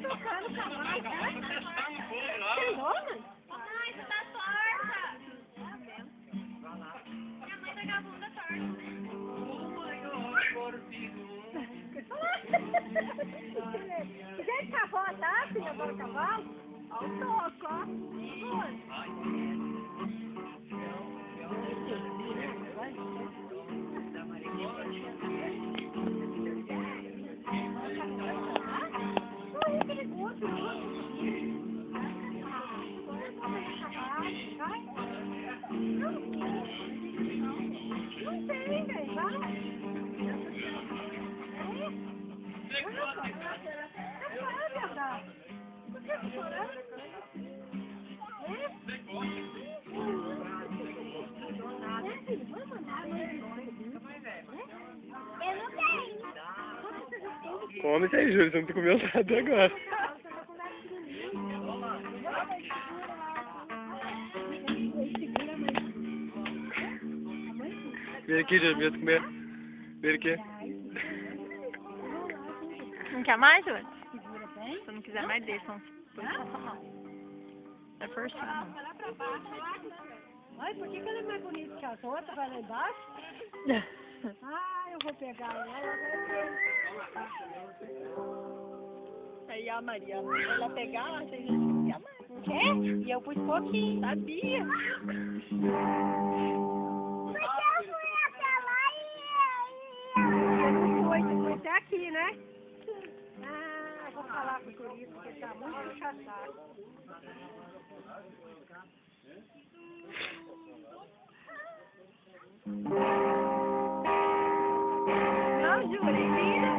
tocando o cavalo, né? Chegou, mãe? Mamãe, você tá torta. Minha mãe tá com a bunda torta. Gente, que a avó tá, filha, agora o cavalo? Olha o toco, ó. Não tem, velho, vai. Por que você chorando? Eu não tenho. Come isso aí, Júlio. Você não comeu nada até agora. Vem aqui, Júlio. Vem comer. Vem aqui. Não quer mais, Júlio? Se não quiser mais, deixa. Não passa mal. É por cima. Ai, por que ela é mais bonita que as outras? Vai lá embaixo? Ah, eu vou pegar ela. Aí a Maria, ela pegar, ela tem gente que não quer mais. Não quer? E eu pus pouquinho. Sabia? Porque eu fui até lá Você não foi, você foi até aqui, né? Ah, eu vou falar com o turista, porque tá muito chateado. Não, Júlia, vira.